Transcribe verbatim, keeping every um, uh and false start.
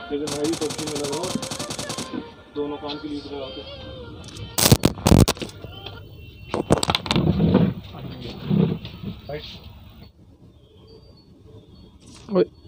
लेकिन मैं भी पबजी में लगा हुआ, दोनों काम की लीड लगा के। ओए